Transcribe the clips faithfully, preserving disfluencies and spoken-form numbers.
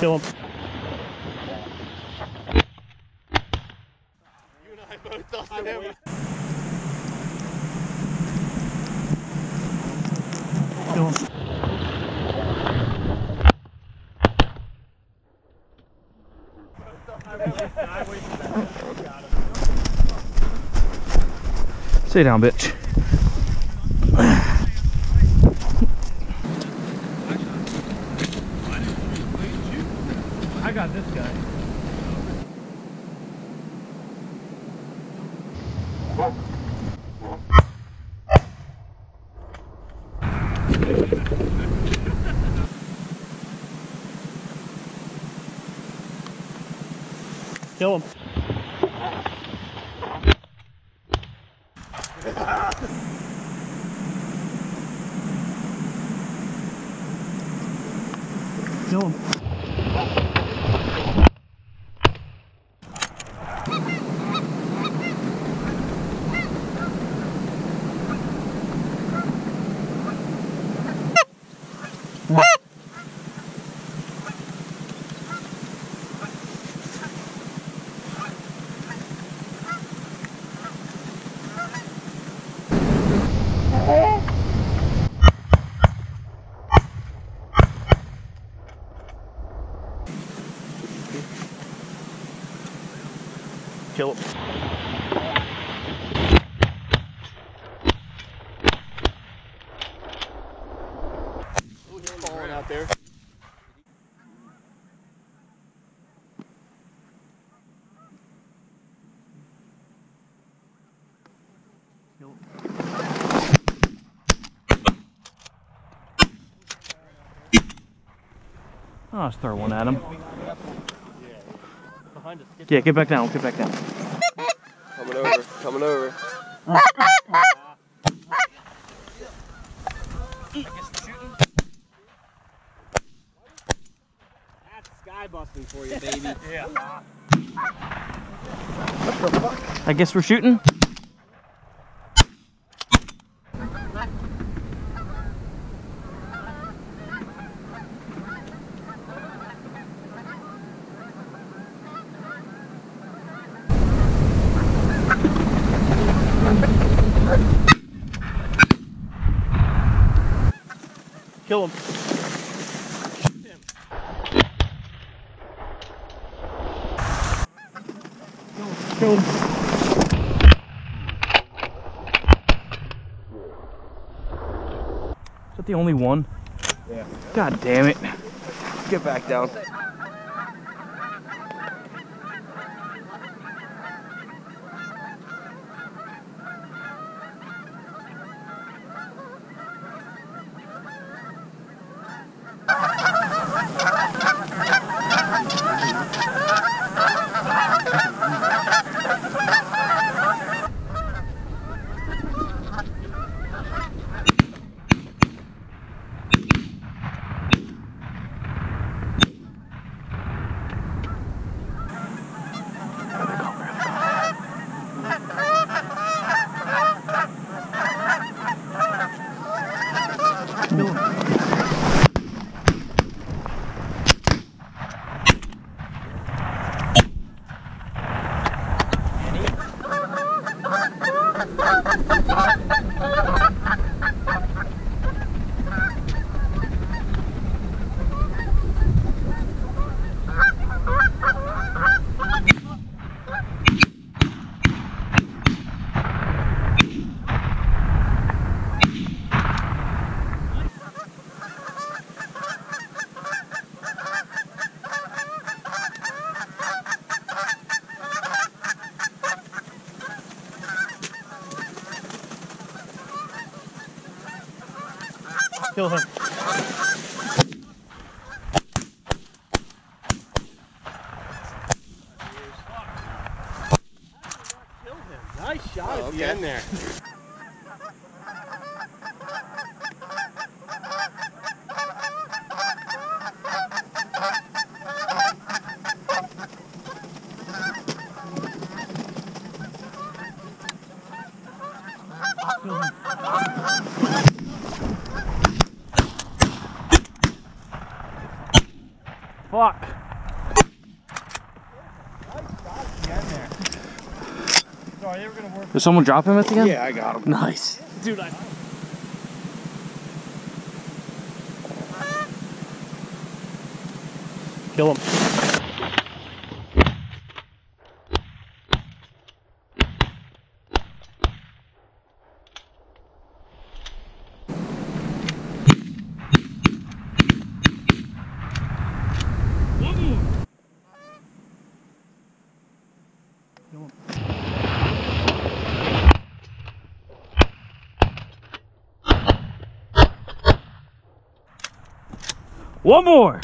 Kill him. You and I both thought him. Kill him. Sit down, bitch. I got this guy. Kill him. Kill him. Kill him. Oh, he's falling out there. Kill him. I'll just throw one at him. Yeah, get back down, get back down. Coming over, coming over. That's sky busting for you, baby. Yeah. What the fuck? I guess we're shooting. Kill him. Kill him. Is that the only one? Yeah. God damn it. Get back down. Kill him. Nice shot Oh, at the okay. end there. Fuck. Sorry, they were gonna work. Did someone drop him at the end? Yeah, I got him. Nice. Dude, I... Kill him. One more.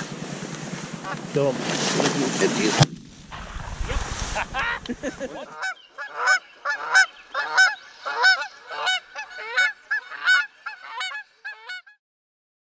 Kill him. Yep.